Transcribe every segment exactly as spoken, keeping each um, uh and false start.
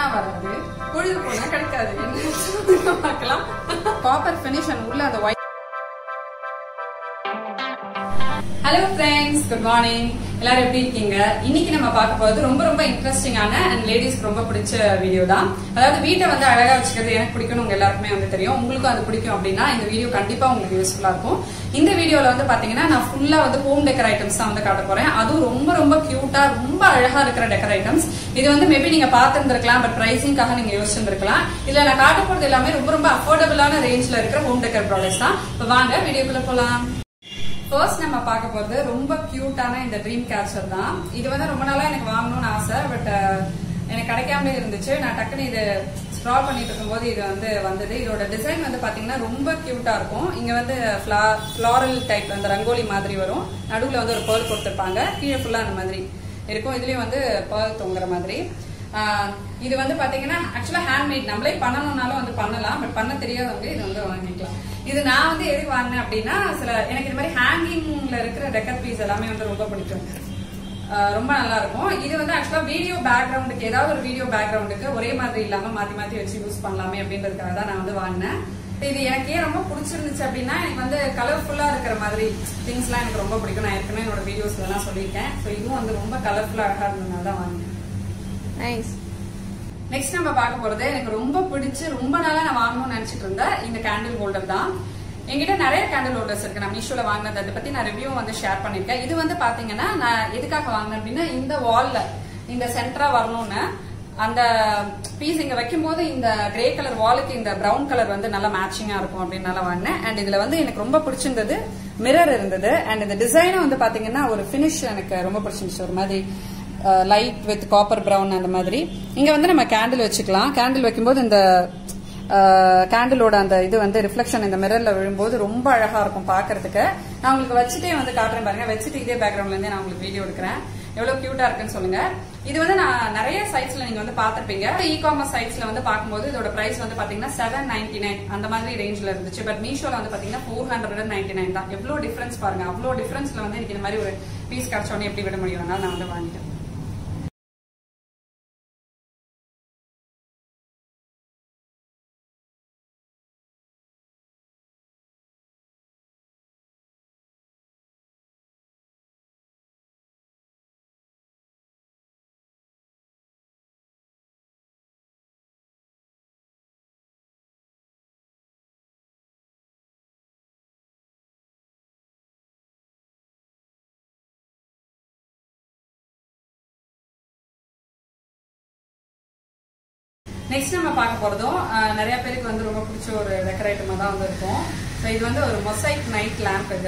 வராது, பொழுது போனா கிடைக்காது. என்ன பார்க்கலாம். காப்பர் ஃபினிஷ் அண்ட் உள்ள அந்த white. Hello friends, good morning. எல்லாரும் எப்படி இருக்கீங்க? இன்னைக்கு நம்ம பார்க்க போறது ரொம்ப ரொம்ப இன்ட்ரெஸ்டிங்கான அண்ட் லேடிஸ்க்கு ரொம்ப பிடிச்ச வீடியோ தான். அதாவது வீட்டை வந்து அழகா வச்சுக்கிறது எனக்கு பிடிக்கும், உங்க எல்லாருக்குமே வந்து தெரியும். உங்களுக்கும் அது பிடிக்கும் அப்படின்னா இந்த வீடியோ கண்டிப்பா உங்களுக்கு யூஸ்ஃபுல்லா இருக்கும். இந்த வீடியோல வந்து பாத்தீங்கன்னா நான் ஃபுல்லா வந்து ஹோம் டெக்கர் ஐட்டம்ஸ் தான் வந்து காட்ட போறேன். அதுவும் ரொம்ப ரொம்ப கியூட்டா ரொம்ப அழகா இருக்கிற டெக்கர் ஐட்டம்ஸ். இது வந்து மேபி நீங்க பாத்துருந்துருக்கலாம், பட் பிரைசிங்காக நீங்க யோசிச்சிருந்திருக்கலாம். இதுல நான் காட்ட போறது எல்லாமே ரொம்ப ரொம்ப அஃபோர்டபுளான ரேஞ்ச்ல இருக்கிற ஹோம் டெக்கர் ப்ராடக்ட்ஸ் தான். இப்ப வாங்க வீடியோக்குள்ள போலாம். ஃபர்ஸ்ட் நம்ம பார்க்க போறது ரொம்ப கியூட்டான இந்த ட்ரீம் கேச்சர் தான். இது வந்து ரொம்ப நாளா எனக்கு வாங்கணும்னு ஆசை, பட் எனக்கு கிடைக்காமலே இருந்துச்சு. நான் டக்குன்னு இது ஸ்க்ரால் பண்ணிட்டு இருக்கும்போது இது வந்து வந்தது. இதோட டிசைன் வந்து பாத்தீங்கன்னா ரொம்ப கியூட்டா இருக்கும். இங்க வந்து ஃபிளாரல் டைப் அந்த ரங்கோலி மாதிரி வரும். நடுவுல வந்து ஒரு பேர்ல் கொடுத்திருப்பாங்க. கீழே ஃபுல்லா அந்த மாதிரி இருக்கும். இதுலயும் வந்து பேர்ல் தொங்குற மாதிரி. இது வந்து பாத்தீங்கன்னா ஆக்சுவலா ஹேண்ட்மேட், நம்மளே பண்ணணும்னாலும் வந்து பண்ணலாம், பட் பண்ண தெரியாதவங்க இது வந்து வாங்கிக்கலாம். இது நான் வந்து எதுக்கு வாங்கினேன் அப்படின்னா, சில எனக்கு இந்த மாதிரி ஹேங்கிங்ல இருக்கிற டெக்கர் பீஸ் எல்லாமே வந்து ரொம்ப பிடிக்கும், ரொம்ப நல்லா இருக்கும். இது வந்து ஆக்சுவலா வீடியோ பேக்ரவுண்டுக்கு, ஏதாவது ஒரு வீடியோ பேக்ரவுண்டுக்கு ஒரே மாதிரி இல்லாம மாத்தி மாத்தி வச்சு யூஸ் பண்ணலாமே அப்படின்றதுக்காக தான் நான் வந்து வாங்கினேன். இது எனக்கு ஏன் ரொம்ப பிடிச்சிருந்துச்சு அப்படின்னா, எனக்கு வந்து கலர்ஃபுல்லா இருக்கிற மாதிரி திங்ஸ் எல்லாம் எனக்கு ரொம்ப பிடிக்கும். நான் ஏற்கனவே என்னோட வீடியோஸ்ல எல்லாம் சொல்லியிருக்கேன். ஸோ இதுவும் வந்து ரொம்ப கலர்ஃபுல்லா அழகா இருந்ததுனால தான் வாங்கினேன். நைஸ். நெக்ஸ்ட் நம்ம பார்க்க போறது எனக்கு ரொம்ப பிடிச்சு ரொம்ப நாளா நான் வாங்கணும்னு நினைச்சிட்டு இருந்தேன் இந்த கேண்டில் ஹோல்டர் தான். என்கிட்ட நிறைய கேண்டில் ஹோல்டர்ஸ் இருக்கு. நான் மீஷோல வாங்கினது அதை பத்தி நான் ரிவ்யூ வந்து ஷேர் பண்ணிருக்கேன். இது வந்து பாத்தீங்கன்னா நான் எதுக்காக வாங்கினேன் அப்படின்னா, இந்த வால்ல இந்த சென்டரா வரணும்னு அந்த பீஸ் இங்க வைக்கும் போது இந்த கிரே கலர் வாலுக்கு இந்த பிரவுன் கலர் வந்து நல்லா மேட்சிங்கா இருக்கும் அப்படின்னால வாங்கினேன். அண்ட் இதுல வந்து எனக்கு ரொம்ப பிடிச்சிருந்தது மிரர் இருந்தது. அண்ட் இந்த டிசைனும் வந்து பாத்தீங்கன்னா ஒரு பினிஷ் எனக்கு ரொம்ப பிடிச்சிருந்துச்சு. ஒரு மாதிரி லைட் வித் காப்பர் பிரவுன் அந்த மாதிரி. இங்க வந்து நம்ம கேண்டில் வச்சுக்கலாம். கேண்டில் வைக்கும்போது இந்த கேண்டிலோட அந்த இது வந்து ரிஃப்ளெக்ஷன் இந்த மிரர்ல விழும்போது ரொம்ப அழகா இருக்கும் பாக்குறதுக்கு. நான் உங்களுக்கு வச்சுட்டே வந்து காட்டுறேன் பாருங்க. வச்சுட்டு இதே பேக்ரவுண்ட்ல இருந்தே நான் உங்களுக்கு வீடியோ எடுக்கிறேன். எவ்வளவு கியூட்டா இருக்குன்னு சொல்லுங்க. இது வந்து நான் நிறைய சைட்ஸ்ல நீங்க வந்து பாத்திருப்பீங்க. இ காமர்ஸ் சைட்ஸ்ல வந்து பாக்கும்போது இதோட பிரைஸ் வந்து பாத்தீங்கன்னா செவன் நைன்டி நைன் அந்த மாதிரி ரேஞ்ச்ல இருந்துச்சு. பட் மீஷோல வந்து பாத்தீங்கன்னா ஃபோர் ஹண்ட்ரட் நைன்டி நைன் தான். எவ்வளவு டிஃபரன்ஸ் பாருங்க. அவ்வளவு டிஃபரன்ஸ்ல வந்து எனக்கு இந்த மாதிரி ஒரு பீஸ் கிடைச்சோன்னே எப்படி விட முடியும்? நான் வந்து வாங்கிட்டேன். நெக்ஸ்ட் நம்ம பார்க்க போறதும் நிறைய பேருக்கு வந்து ரொம்ப பிடிச்ச ஒரு டெக்கர் ஐட்டமா தான் வந்து இருக்கும். இது வந்து ஒரு மொசைக் நைட் லேம்ப். இது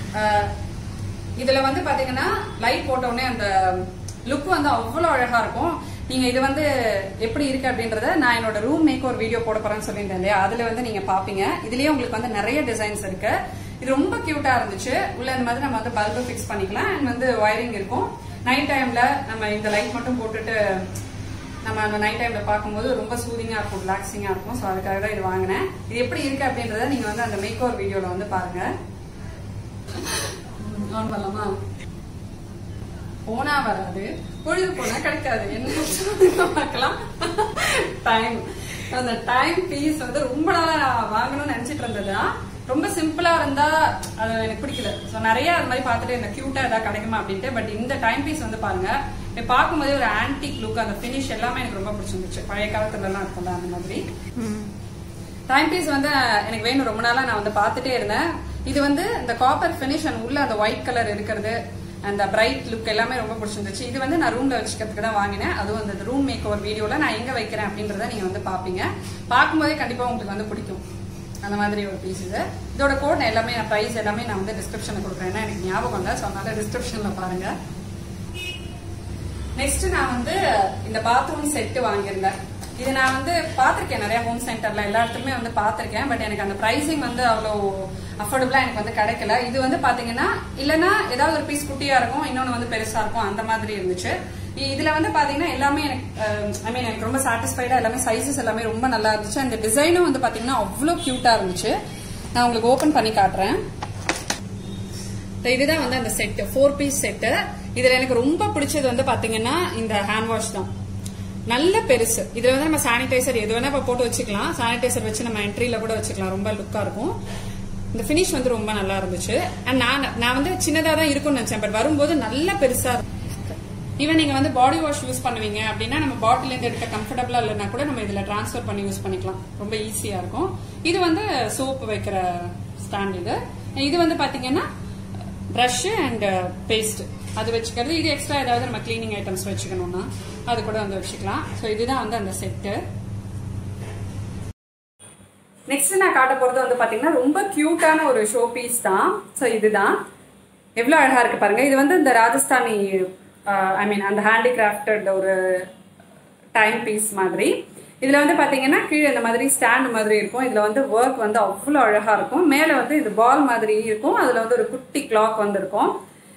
இதுல வந்து பாத்தீங்கன்னா லைட் போட்ட உடனே அந்த லுக் வந்து அவ்வளவு அழகா இருக்கும். நீங்க இது வந்து எப்படி இருக்கு அப்படின்றத நான் என்னோட ரூம் மேக் ஒரு வீடியோ போட போறேன்னு சொல்லியிருந்தேன் இல்லையா, அதுல வந்து நீங்க பாப்பீங்க. இதுலயே உங்களுக்கு வந்து நிறைய டிசைன்ஸ் இருக்கு. இது ரொம்ப கியூட்டா இருந்துச்சு. உள்ள இந்த மாதிரி நம்ம வந்து பல்பு பிக்ஸ் பண்ணிக்கலாம். அண்ட் வந்து வயரிங் இருக்கும். நைட் டைம்ல நம்ம இந்த லைட் மட்டும் போட்டுட்டு நம்ம அந்த நைட் டைம்ல பார்க்கும்போது ரொம்ப சூதிங்கா இருக்கும், ரிலாக்ஸிங்கா இருக்கும். ஸோ அதுக்காக தான் இது வாங்கினேன். இது எப்படி இருக்கு அப்படின்றத நீங்க வந்து அந்த மேக் ஓவர் வீடியோல வந்து பாருங்க. ஆன் பண்ணலாமா? போனா வராது, பொழுது போனா கிடைக்காது. என்ன பார்க்கலாம். டைம் அந்த டைம் பீஸ் வந்து ரொம்ப நாளா வாங்கணும்னு நினைச்சிட்டு இருந்ததா. ரொம்ப சிம்பிளா இருந்தா அது எனக்கு பிடிக்கல. ஸோ நிறைய அது மாதிரி பார்த்துட்டு இந்த கியூட்டா ஏதாவது கிடைக்குமா அப்படின்ட்டு. பட் இந்த டைம் பீஸ் வந்து பாருங்க, பார்க்கும்போதே ஒரு ஆன்டிக் லுக், அந்த பினிஷ் எல்லாமே எனக்கு ரொம்ப பிடிச்சிருந்துச்சு. பழைய காலத்துல எல்லாம் இருக்கும்ல அந்த மாதிரி. டைம் பீஸ் வந்து எனக்கு வேணும், ரொம்ப நாளா நான் வந்து பாத்துட்டே இருந்தேன். இது வந்து இந்த காப்பர் பினிஷ் அண்ட் உள்ள அந்த ஒயிட் கலர் இருக்கிறது, அந்த பிரைட் லுக் எல்லாமே ரொம்ப பிடிச்சிருந்துச்சு. இது வந்து நான் ரூம்ல வச்சுக்கிறதுக்கு தான் வாங்கினேன். அதுவும் அந்த ரூம் மேக் ஓவர் வீடியோல நான் எங்க வைக்கிறேன் அப்படின்றத நீங்க வந்து பாப்பீங்க. பார்க்கும்போதே கண்டிப்பா உங்களுக்கு வந்து பிடிக்கும் அந்த மாதிரி ஒரு பீஸ். இது இதோட கோட் எல்லாமே பிரைஸ் எல்லாமே நான் வந்து டிஸ்கிரிப்ஷன்ல கொடுக்குறேன். ஏன்னா எனக்கு ஞாபகம் இல்லை, ஸோ அதனால டிஸ்கிரிப்ஷன்ல பாருங்க. நெக்ஸ்ட் நான் வந்து இந்த பாத்ரூம் செட்டு வாங்கியிருந்தேன். இது நான் வந்து பாத்திருக்கேன் நிறைய ஹோம் சென்டர்ல, எல்லா இடத்துலயுமே வந்து பாத்திருக்கேன். பட் எனக்கு அந்த பிரைசிங் வந்து அவ்வளவு அஃபோர்டபுளா எனக்கு வந்து கிடைக்கல. இது வந்து பாத்தீங்கன்னா இல்லன்னா ஏதாவது ஒரு பீஸ் குட்டியா இருக்கும், இன்னொன்னு வந்து பெருசா இருக்கும், அந்த மாதிரி இருந்துச்சு. இதுல வந்து பாத்தீங்கன்னா எல்லாமே எனக்கு ஐ மீன் எனக்கு ரொம்ப சாட்டிஸ்ஃபைடா, எல்லாமே சைசஸ் எல்லாமே ரொம்ப நல்லா இருந்துச்சு. அந்த டிசைனும் வந்து பாத்தீங்கன்னா அவ்வளவு கியூட்டா இருந்துச்சு. நான் உங்களுக்கு ஓபன் பண்ணி காட்டுறேன். இதுதான் வந்து அந்த செட், ஃபோர் பீஸ் செட்டு. இதுல எனக்கு ரொம்ப பிடிச்சது வந்து பாத்தீங்கன்னா இந்த ஹேண்ட் வாஷ் தான். நல்ல பெருசு. இதுல வந்து நம்ம சானிடைசர் எது வேணா போட்டு வச்சுக்கலாம். சானிடைசர் வச்சு நம்ம என்ட்ரியில கூட வச்சுக்கலாம். ரொம்ப லுக்கா இருக்கும். இந்த பினிஷ் வந்து ரொம்ப நல்லா இருந்துச்சு. அண்ட் நான் நான் வந்து சின்னதா தான் இருக்கும்னு நினைச்சேன். பட் வரும்போது நல்ல பெருசா இருக்கும். ஈவன் நீங்க வந்து பாடி வாஷ் யூஸ் பண்ணுவீங்க அப்படின்னா நம்ம பாட்டில இருந்து எடுக்க கம்ஃபர்டபுளா இல்லைன்னா கூட நம்ம இதுல டிரான்ஸ்ஃபர் பண்ணி யூஸ் பண்ணிக்கலாம். ரொம்ப ஈஸியா இருக்கும். இது வந்து சோப் வைக்கிற ஸ்டாண்ட். இது இது வந்து பாத்தீங்கன்னா பிரஷ் அண்ட் பேஸ்ட் அது வச்சுக்கிறது. இது எக்ஸ்ட்ரா ஏதாவது நம்ம கிளீனிங் ஐட்டம்ஸ் வச்சுக்கணும்னா அது கூட வந்து வச்சுக்கலாம். ஸோ இதுதான் வந்து அந்த செட்டு. நெக்ஸ்ட் நான் காட்ட போறது வந்து பாத்தீங்கன்னா ரொம்ப கியூட்டான ஒரு ஷோ பீஸ் தான். ஸோ இதுதான் எவ்வளவு அழகா இருக்கு பாருங்க. இது வந்து இந்த ராஜஸ்தானி ஐ மீன் அந்த ஹேண்டிகிராஃப்டட் ஒரு டைம் பீஸ் மாதிரி. இதுல வந்து பாத்தீங்கன்னா கீழே இந்த மாதிரி ஸ்டாண்ட் மாதிரி இருக்கும். இதுல வந்து ஒர்க் வந்து அவ்வளவு அழகா இருக்கும். மேல வந்து இது பால் மாதிரி இருக்கும். அதுல வந்து ஒரு குட்டி கிளாக் வந்து இருக்கும்.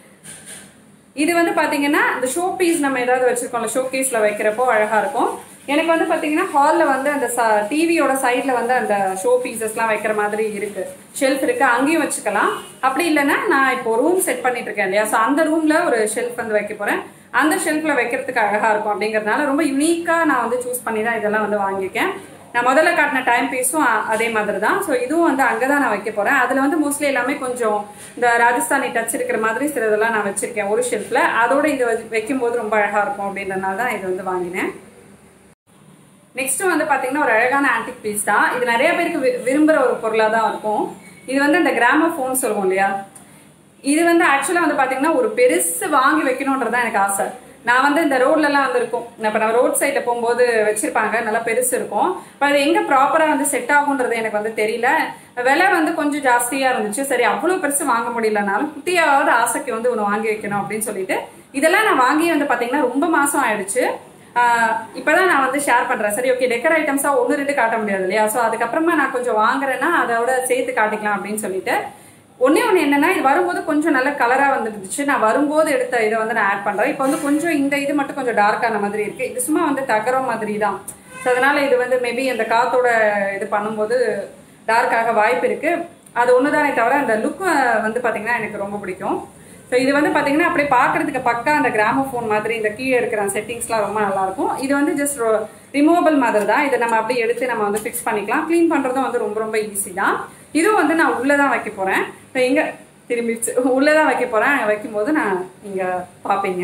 இது வந்து பாத்தீங்கன்னா இந்த ஷோ பீஸ் நம்ம ஏதாவது வச்சிருக்கோம்ல, ஷோ கேஸ்ல வைக்கிறப்போ அழகா இருக்கும். எனக்கு வந்து பாத்தீங்கன்னா ஹால்ல வந்து அந்த டிவியோட சைட்ல வந்து அந்த ஷோ பீசஸ் எல்லாம் வைக்கிற மாதிரி இருக்கு, ஷெல்ஃப் இருக்கு, அங்கேயும் வச்சுக்கலாம். அப்படி இல்லைன்னா நான் இப்போ ரூம் செட் பண்ணிட்டு இருக்கேன் இல்லையா, ஸோ அந்த ரூம்ல ஒரு ஷெல்ஃப் வந்து வைக்க போறேன். அந்த ஷெல்ஃப்ல வைக்கிறதுக்கு அழகா இருக்கும். அப்படிங்கறதுனால ரொம்ப யூனிக்கா நான் வந்து சூஸ் பண்ணி தான் இதெல்லாம் வந்து வாங்கியிருக்கேன். நான் முதல்ல காட்டின டைம் பீஸும் அதே மாதிரி தான். ஸோ இதுவும் வந்து அங்கதான் நான் வைக்க போறேன். அதுல வந்து மோஸ்ட்லி எல்லாமே கொஞ்சம் இந்த ராஜஸ்தானி டச் இருக்கிற மாதிரி சில இதெல்லாம் நான் வச்சிருக்கேன் ஒரு ஷெல்ஃப்ல. அதோட இது வைக்கும் போது ரொம்ப அழகா இருக்கும் அப்படின்றதுனால தான் இது வந்து வாங்கினேன். நெக்ஸ்ட் வந்து பாத்தீங்கன்னா ஒரு அழகான ஆன்டிக் பீஸ் தான். இது நிறைய பேருக்கு விரும்புற ஒரு பொருளா தான் இருக்கும். இது வந்து இந்த கிராமோபோன் சொல்லுவோம் இல்லையா, இது வந்து ஆக்சுவலா வந்து பாத்தீங்கன்னா ஒரு பெருசு வாங்கி வைக்கணும்ன்றதான் எனக்கு ஆசை. நான் வந்து இந்த ரோட்ல எல்லாம் வந்து இருக்கும், இப்ப நம்ம ரோட் சைட்ல போகும்போது வச்சிருப்பாங்க, நல்லா பெருசு இருக்கும். இப்ப அது எங்க ப்ராப்பரா வந்து செட் ஆகுன்றது எனக்கு வந்து தெரியல. விலை வந்து கொஞ்சம் ஜாஸ்தியா இருந்துச்சு. சரி அவ்வளவு பெருசு வாங்க முடியலனாலும் குட்டியாவது ஆசைக்கு வந்து ஒண்ணு வாங்கி வைக்கணும் அப்படின்னு சொல்லிட்டு இதெல்லாம் நான் வாங்கி வந்து பாத்தீங்கன்னா ரொம்ப மாசம் ஆயிடுச்சு. இப்பதான் நான் வந்து ஷேர் பண்றேன். சரி ஓகே, டெக்கர் ஐட்டம்ஸா ஒன்னு ரெண்டு காட்ட முடியாது இல்லையா, சோ அதுக்கப்புறமா நான் கொஞ்சம் வாங்குறேன்னா அதோட சேர்த்து காட்டிக்கலாம் அப்படின்னு சொல்லிட்டு ஒன்னே ஒண்ணு என்னன்னா, இது வரும்போது கொஞ்சம் நல்ல கலரா வந்துருந்துச்சு. நான் வரும்போது எடுத்த இதை வந்து நான் ஆட் பண்றேன். இப்போ வந்து கொஞ்சம் இந்த இது மட்டும் கொஞ்சம் டார்க்கான மாதிரி இருக்கு. இது சும்மா வந்து தகரம் மாதிரி தான். ஸோ அதனால இது வந்து மேபி அந்த காத்தோட இது பண்ணும்போது டார்க்காக வாய்ப்பு இருக்கு. அது ஒண்ணுதானே தவிர அந்த லுக் வந்து பாத்தீங்கன்னா எனக்கு ரொம்ப பிடிக்கும். ஸோ இது வந்து பாத்தீங்கன்னா அப்படியே பாக்குறதுக்கு பக்கா அந்த கிராமோபோன் மாதிரி இந்த கீழே இருக்கிற செட்டிங்ஸ்லாம் ரொம்ப நல்லா இருக்கும். இது வந்து ஜஸ்ட் ரிமூவபிள் மாதிரி தான். இதை நம்ம அப்படியே எடுத்து நம்ம வந்து ஃபிக்ஸ் பண்ணிக்கலாம். கிளீன் பண்றதும் வந்து ரொம்ப ரொம்ப ஈஸி தான். இதுவும் வந்து நான் உள்ளதான் வைக்க போறேன். எங்க திரும்பிச்சு உள்ளதான் வைக்க போறேன். வைக்கும் போது நான் இங்க பாப்பீங்க.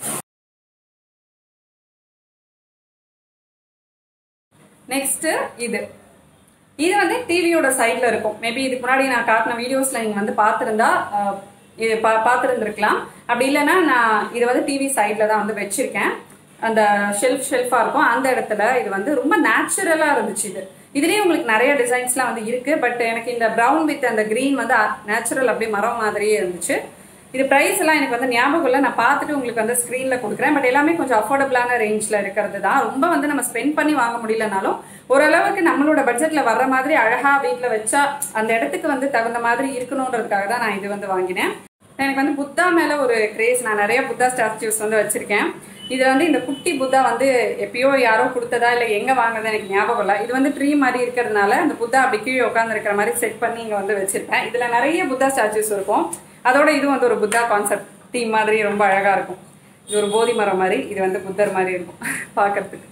நெக்ஸ்ட் இது இது வந்து டிவியோட சைட்ல இருக்கும். மேபி இதுக்கு முன்னாடி நான் காட்டின வீடியோஸ்ல நீங்க வந்து பாத்திருந்தா இது பாத்திருந்திருக்கலாம். அப்படி இல்லைன்னா நான் இது வந்து டிவி சைட்ல தான் வந்து வச்சிருக்கேன். அந்த ஷெல்ஃப் ஷெல்ஃபா இருக்கும் அந்த இடத்துல. இது வந்து ரொம்ப நேச்சுரலா இருந்துச்சு. இது இதுலயே உங்களுக்கு நிறைய டிசைன்ஸ்லாம் வந்து இருக்கு. பட் எனக்கு இந்த பிரவுன் வித் அந்த கிரீன் வந்து நேச்சுரல் அப்படியே மரம் மாதிரியே இருந்துச்சு. இது பிரைஸ் எல்லாம் எனக்கு வந்து ஞாபகம் இல்லை. நான் பார்த்துட்டு உங்களுக்கு வந்து ஸ்கிரீன்ல கொடுக்குறேன். பட் எல்லாமே கொஞ்சம் அஃபோர்டபுளான ரேஞ்ச்ல இருக்கிறது தான். ரொம்ப வந்து நம்ம ஸ்பெண்ட் பண்ணி வாங்க முடியலனாலும் ஓரளவுக்கு நம்மளோட பட்ஜெட்ல வர்ற மாதிரி அழகா வீட்டுல வச்சா அந்த இடத்துக்கு வந்து தகுந்த மாதிரி இருக்கணும்ன்றதுக்காக தான் நான் இது வந்து வாங்கினேன். எனக்கு வந்து புத்தா மேல ஒரு கிரேஸ். நான் நிறைய புத்தா ஸ்டாச்சுஸ் வந்து வச்சிருக்கேன். இது வந்து இந்த குட்டி புத்தா வந்து எப்பயோ யாரோ கொடுத்ததா இல்ல எங்க வாங்குறதா எனக்கு ஞாபகம் இல்லை. இது வந்து ட்ரீ மாதிரி இருக்கிறதுனால அந்த புத்தா அப்படி கீழே உட்கார்ந்து இருக்கிற மாதிரி செட் பண்ணி இங்க வந்து வச்சிருப்பேன். இதுல நிறைய புத்தா ஸ்டாச்சுஸ் இருக்கும். அதோட இது வந்து ஒரு புத்தா கான்செப்ட் தீம் மாதிரி ரொம்ப அழகா இருக்கும். இது ஒரு போதி மரம் மாதிரி, இது வந்து புத்தர் மாதிரி இருக்கும் பாக்குறதுக்கு.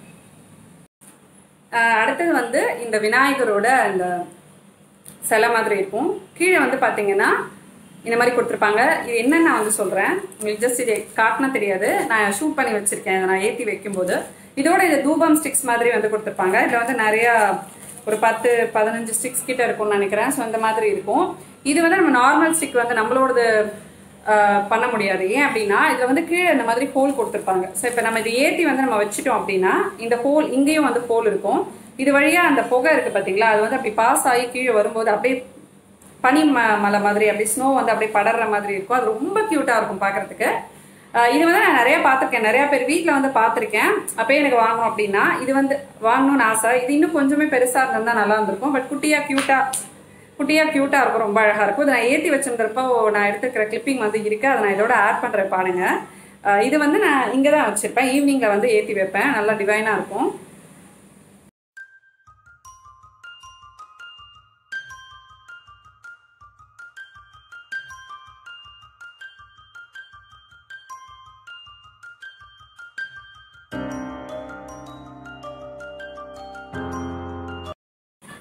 அடுத்தது வந்து இந்த விநாயகரோட இந்த சிலை மாதிரி இருக்கும். கீழே வந்து பாத்தீங்கன்னா இந்த மாதிரி கொடுத்துருப்பாங்க. இது என்னன்னு நான் வந்து சொல்றேன் உங்களுக்கு. ஜஸ்ட் இது காட்டினா தெரியாது, நான் ஷூட் பண்ணி வச்சிருக்கேன். நான் ஏற்றி வைக்கும் போது இதோட இது தூபம் ஸ்டிக்ஸ் மாதிரி வந்து கொடுத்துருப்பாங்க. இதுல வந்து நிறைய ஒரு பத்து பதினஞ்சு ஸ்டிக்ஸ் கிட்ட இருக்கும்னு நினைக்கிறேன். ஸோ இந்த மாதிரி இருக்கும். இது வந்து நம்ம நார்மல் ஸ்டிக் வந்து நம்மளோடது பண்ண முடியாது. ஏன் அப்படின்னா இதுல வந்து கீழே இந்த மாதிரி ஹோல் கொடுத்துருப்பாங்க. ஸோ இப்போ நம்ம இதை ஏற்றி வந்து நம்ம வச்சுட்டோம் அப்படின்னா இந்த ஹோல் இங்கேயும் வந்து ஹோல் இருக்கும். இது வழியா அந்த புகை இருக்கு பாத்தீங்களா, அது வந்து அப்படி பாஸ் ஆகி கீழே வரும்போது அப்படியே பனி மலை மாதிரி அப்படி ஸ்னோ வந்து அப்படியே படற மாதிரி இருக்கும். அது ரொம்ப கியூட்டா இருக்கும் பாக்குறதுக்கு. இது வந்து நான் நிறைய பார்த்திருக்கேன். நிறைய பேர் வீட்டுல வந்து பார்த்திருக்கேன். அப்பயே எனக்கு வாங்கணும் அப்படின்னா இது வந்து வாங்கணும்னு ஆசை. இது இன்னும் கொஞ்சமே பெருசா இருந்தா நல்லா இருந்திருக்கும். பட் குட்டியா கியூட்டா குட்டியா கியூட்டா இருக்கும். ரொம்ப அழகா இருக்கும். இதை நான் ஏற்றி வச்சிருந்தப்போ நான் எடுத்துக்கிற கிளிப்பிங் வந்து இருக்கு. அதை நான் இதோட ஆட் பண்றேன் பாருங்க. இது வந்து நான் இங்கதான் வச்சிருப்பேன். ஈவினிங்ல வந்து ஏற்றி வைப்பேன். நல்லா டிவைனா இருக்கும்.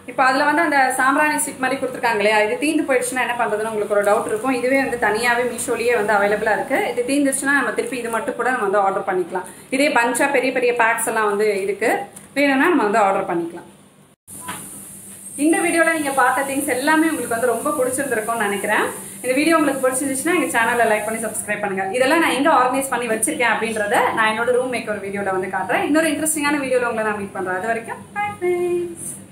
இப்போ அதுல வந்து அந்த சாம்பிராணி ஸ்டிக் மாதிரி கொடுத்துருக்காங்க இல்லையா, இது தீந்து போயிடுச்சுன்னா என்ன பண்றதுன்னு உங்களுக்கு ஒரு டவுட் இருக்கும். இதுவே வந்து தனியாவே மீஷோலயே வந்து அவைலபிளா இருக்கு. இது தீந்துச்சுன்னா நம்ம திருப்பி இது மட்டும் கூட நம்ம வந்து ஆர்டர் பண்ணிக்கலாம். இதே பஞ்சா பெரிய பெரிய பேக்ஸ் எல்லாம் வந்து இருக்கு, வேணும்னா நம்ம வந்து ஆர்டர் பண்ணிக்கலாம். இந்த வீடியோல நீங்க பார்த்த திங்ஸ் எல்லாமே உங்களுக்கு வந்து ரொம்ப பிடிச்சிருந்திருக்கும்னு நினைக்கிறேன். இந்த வீடியோ உங்களுக்கு பிடிச்சிருந்துச்சுன்னா எங்க சேனலை லைக் பண்ணி சப்ஸ்கிரைப் பண்ணுங்க. இதெல்லாம் நான் எங்க ஆர்கனைஸ் பண்ணி வச்சிருக்கேன் அப்படின்றத நான் என்னோட ரூம் மேக்கர் வீடியோல வந்து காட்டுறேன். இன்னொரு இன்ட்ரெஸ்டிங்கான வீடியோல உங்களை நான் மீட் பண்றேன். அது வரைக்கும் பை ஃப்ரெண்ட்ஸ்.